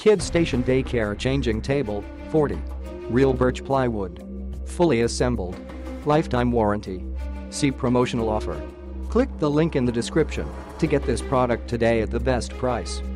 Kid Station Daycare Changing Table, 40. Real birch plywood. Fully assembled. Lifetime warranty. See promotional offer. Click the link in the description to get this product today at the best price.